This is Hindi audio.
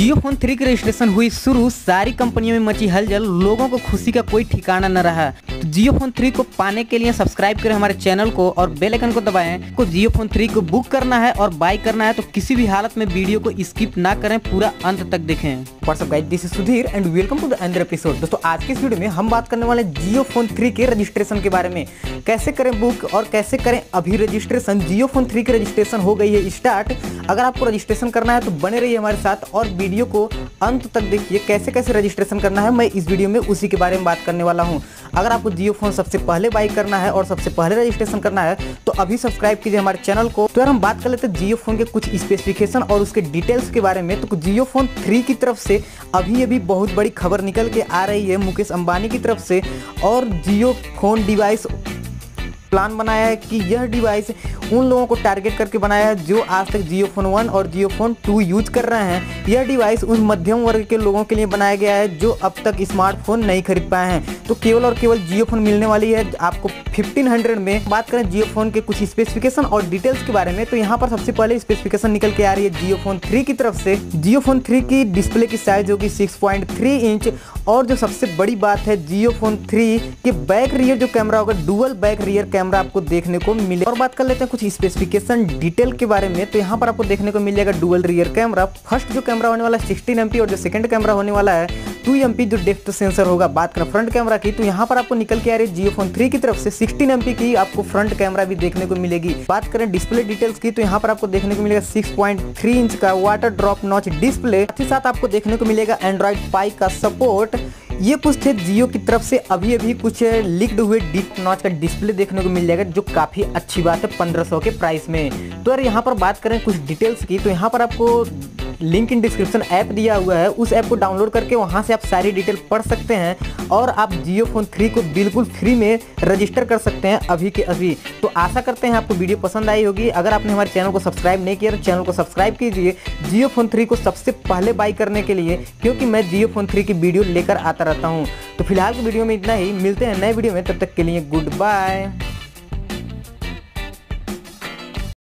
जियो फोन 3 की रजिस्ट्रेशन हुई शुरू, सारी कंपनियों में मची हलचल, लोगों को खुशी का कोई ठिकाना न रहा। तो जियो फोन 3 को पाने के लिए सब्सक्राइब करें हमारे चैनल को और बेल आइकन को दबाएं। को जियो फोन 3 को बुक करना है और बाय करना है तो किसी भी हालत में वीडियो को स्किप ना करें, पूरा अंत तक देखें। What's up guys, this is Sudhir and welcome to the another episode. दोस्तों, आज के इस वीडियो में हम बात करने वाले जियो फोन 3 के रजिस्ट्रेशन के बारे में। कैसे करें बुक और कैसे करें अभी रजिस्ट्रेशन। जियो फोन 3 की रजिस्ट्रेशन हो गई है स्टार्ट। अगर आपको रजिस्ट्रेशन करना है तो बने रहिए हमारे साथ और वीडियो को अंत तक देखिए। कैसे कैसे रजिस्ट्रेशन करना है मैं इस वीडियो में उसी के बारे में बात करने वाला हूं। अगर आपको जियो फोन सबसे पहले बाय करना है और सबसे पहले रजिस्ट्रेशन करना है तो अभी सब्सक्राइब कीजिए हमारे चैनल को। तो यार हम बात कर लेते हैं जियो फोन के कुछ स्पेसिफिकेशन और उसके डिटेल्स के बारे में। तो जियो फोन 3 की तरफ से अभी बहुत बड़ी खबर निकल के आ रही है मुकेश अंबानी की तरफ से। और जियो फोन डिवाइस प्लान बनाया है कि यह डिवाइस उन लोगों को टारगेट करके बनाया है जो आज तक जियो फोन 1 और जियो फोन 2 यूज कर रहे हैं। यह डिवाइस उन मध्यम वर्ग के लोगों के लिए बनाया गया है जो अब तक स्मार्टफोन नहीं खरीद पाए हैं। तो केवल और केवल जियो फोन मिलने वाली है आपको 1500 में। बात करें जियो फोन के कुछ स्पेसिफिकेशन और डिटेल्स के बारे में तो यहाँ पर सबसे पहले स्पेसिफिकेशन निकल के आ रही है जियो फोन 3 की तरफ से। जियो फोन 3 की डिस्प्ले की साइज होगी 6.3 इंच। और जो सबसे बड़ी बात है जियो फोन 3 के बैक रियर जो कैमरा होगा, डुअल बैक रियर कैमरा आपको देखने को मिले। और बात कर लेते हैं कुछ स्पेसिफिकेशन डिटेल के बारे में। तो यहाँ पर आपको देखने को मिल जाएगा डुअल रियर कैमरा। फर्स्ट जो कैमरा होने वाला है 16 MP और जो सेकंड कैमरा होने वाला है 2 MP जो डेप्थ सेंसर होगा। बात करें फ्रंट कैमरा की तो यहाँ पर आपको निकल के आ रही है जियो फोन 3 की तरफ से 16 MP की आपको फ्रंट कैमरा भी देखने को मिलेगी। बात करें डिस्प्ले डिटेल्स की तो यहाँ पर आपको देखने को मिलेगा 6.3 इंच का वाटर ड्रॉप नॉच डिस्प्ले। साथ ही साथ आपको देखने को मिलेगा एंड्रॉइड 5 का सपोर्ट। ये कुछ थे जियो की तरफ से अभी कुछ लीक्ड हुए डीप नॉच का डिस्प्ले देखने को मिल जाएगा जो काफ़ी अच्छी बात है 1500 के प्राइस में। तो यार यहाँ पर बात करें कुछ डिटेल्स की तो यहाँ पर आपको लिंक इन डिस्क्रिप्शन ऐप दिया हुआ है, उस ऐप को डाउनलोड करके वहाँ से आप सारी डिटेल पढ़ सकते हैं और आप जियो फोन 3 को बिल्कुल फ्री में रजिस्टर कर सकते हैं अभी के अभी। तो आशा करते हैं आपको वीडियो पसंद आई होगी। अगर आपने हमारे चैनल को सब्सक्राइब नहीं किया तो चैनल को सब्सक्राइब कीजिए जियो फोन 3 को सबसे पहले बाई करने के लिए, क्योंकि मैं जियो फोन 3 की वीडियो लेकर आता रहता हूँ। तो फिलहाल की वीडियो में इतना ही, मिलते हैं नए वीडियो में, तब तक के लिए गुड बाय।